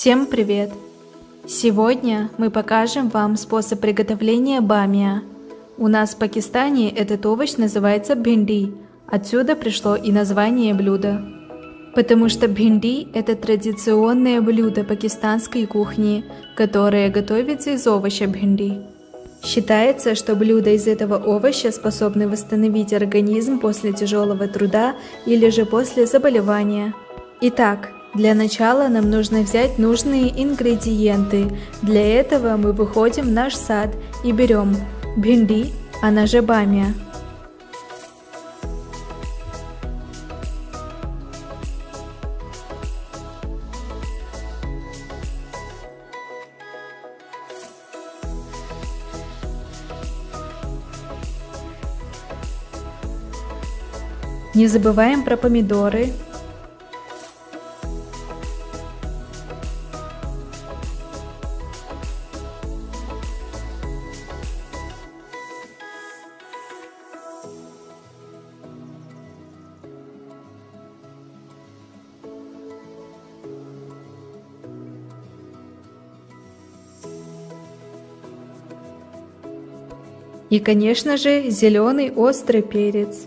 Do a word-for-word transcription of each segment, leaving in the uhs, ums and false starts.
Всем привет! Сегодня мы покажем вам способ приготовления бамия. У нас в Пакистане этот овощ называется бхинди, отсюда пришло и название блюда. Потому что бхинди – это традиционное блюдо пакистанской кухни, которое готовится из овоща бхинди. Считается, что блюда из этого овоща способны восстановить организм после тяжелого труда или же после заболевания. Итак, для начала нам нужно взять нужные ингредиенты. Для этого мы выходим в наш сад и берем бхинди, она же бамия. Не забываем про помидоры. И, конечно же, зеленый острый перец.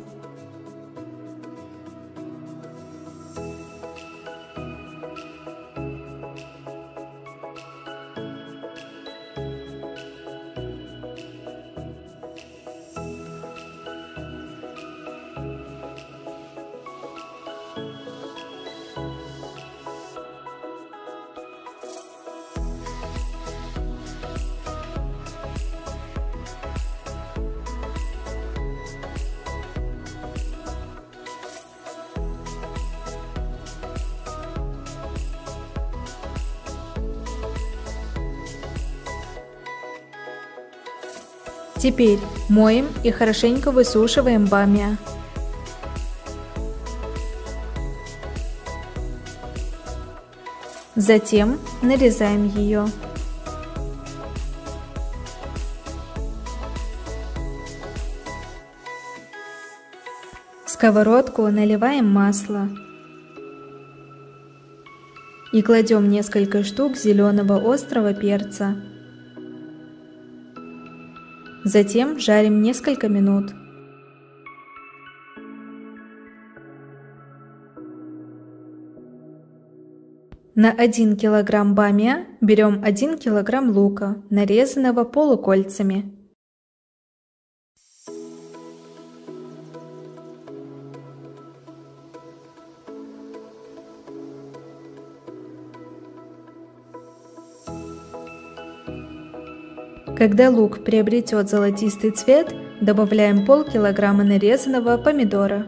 Теперь моем и хорошенько высушиваем бамия. Затем нарезаем ее. В сковородку наливаем масло и кладем несколько штук зеленого острого перца. Затем жарим несколько минут. На один килограмм бамия берем один килограмм лука, нарезанного полукольцами. Когда лук приобретет золотистый цвет, добавляем полкилограмма нарезанного помидора.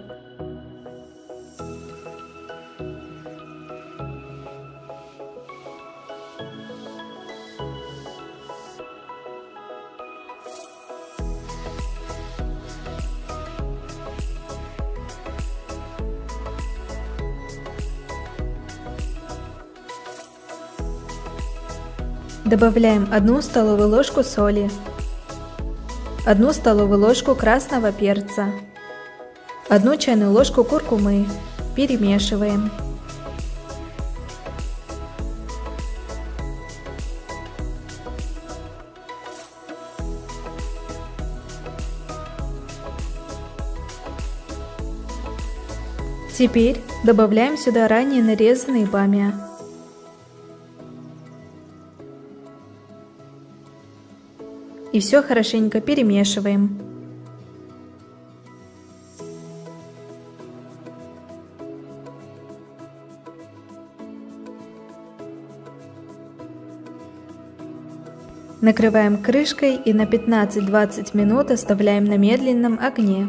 Добавляем одну столовую ложку соли, одну столовую ложку красного перца, одну чайную ложку куркумы. Перемешиваем. Теперь добавляем сюда ранее нарезанные бамия. И все хорошенько перемешиваем. Накрываем крышкой и на пятнадцать-двадцать минут оставляем на медленном огне.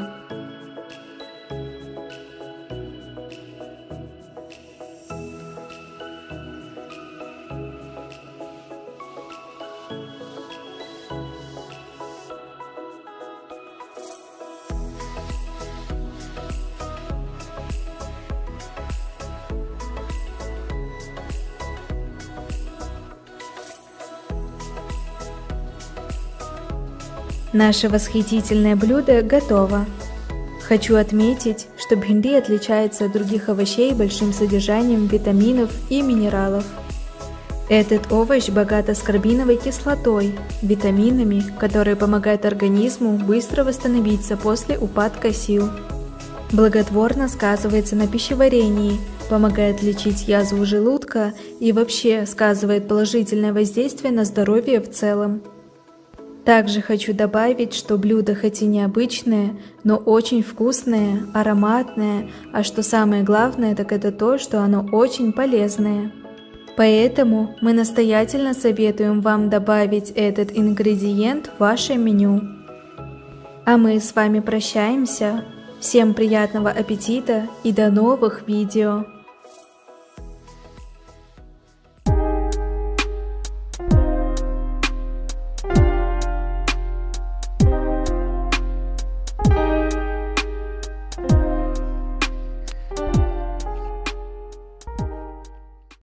Наше восхитительное блюдо готово. Хочу отметить, что бхинди отличается от других овощей большим содержанием витаминов и минералов. Этот овощ богат аскорбиновой кислотой, витаминами, которые помогают организму быстро восстановиться после упадка сил. Благотворно сказывается на пищеварении, помогает лечить язву желудка и вообще сказывает положительное воздействие на здоровье в целом. Также хочу добавить, что блюдо хоть и необычное, но очень вкусное, ароматное, а что самое главное, так это то, что оно очень полезное. Поэтому мы настоятельно советуем вам добавить этот ингредиент в ваше меню. А мы с вами прощаемся. Всем приятного аппетита и до новых видео!